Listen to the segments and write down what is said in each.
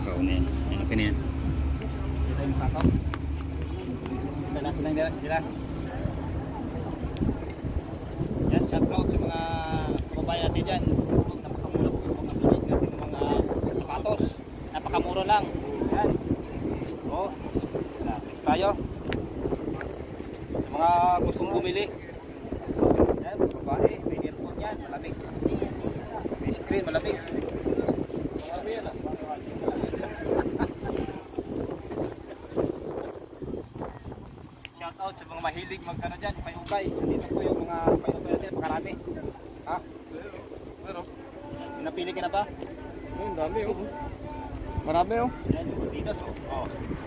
takaw na yan. Yan, okay na yan. Ito yung takaw. Ito na sila. Yan, shout out sa mga kababayan natin dyan. Napakamura po yung mga bilig natin ng mga sapatos. Napakamura lang. Yan. O, click tayo. Sa mga gustong bumili. Yan, babae, may earphone yan, malamig. May screen, malamig. Malamig yan ah. Shout out sa mga mahilig magkano dyan, payugay. Dito po yung mga payugay natin, makarami. Ha? Pero, napili ka na ba? Ang dami oh. Marami oh. Yan, yung Adidas oh.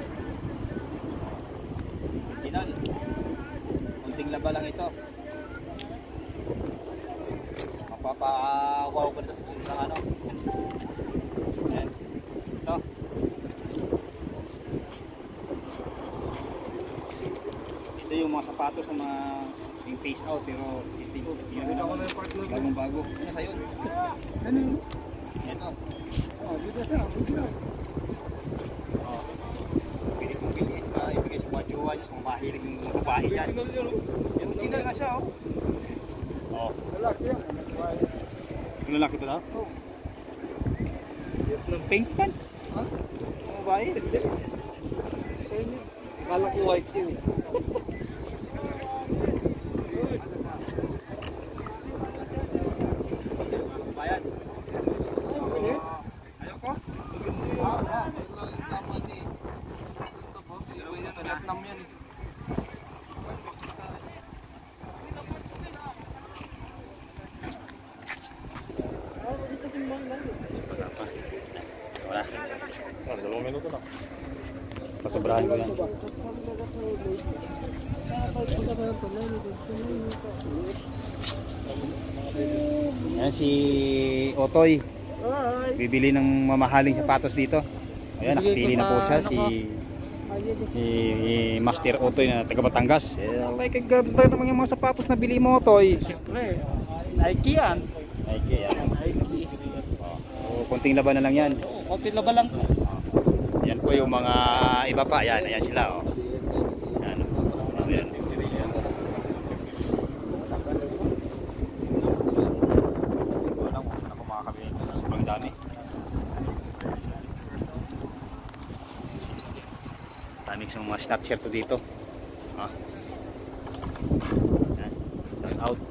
Original. Kunting laba lang ito. Mapapawaw ko na sa susunod ano. Yan. Ito. Ito yung mga sapatos sa mga yung face out pero yung bagong bago. Ano sa'yo? Ano yun? Ito. Oh, dito siya. Oh. Pili kong pili. Ibigay sa mga jowa niya, sa mga mahilig ng babae dyan. Yung tingnan nga siya oh. Oh. Lalaki yan. Yung lalaki ba daw? Oo. Ng pink pan? Ha? Ang babae? Hindi. Sa inyo. Kala ko white yun eh. Bayan. Ayaw ko? Vietnam yan eh. Wala. 2 minuto na. Pasobrahan ko yan. Ayan si Otoy. Bibili ng mamahaling sapatos dito. Ayan, nakapili na po siya si Master Otoy na taga Batangas. Like ganda naman yung mga sapatos na bili mo, Otoy. Siyempre. Nike yan. Nike yan. Nike. Oh, konting laban na lang yan. Konting laban lang. Yan po yung mga iba pa. Ayan, ayan sila. Oh. Ayan. Ayan. Alam kung saan ako makakabili ito sa sobrang dami. Dami yung mga stock share to dito. Ayan. Shout out.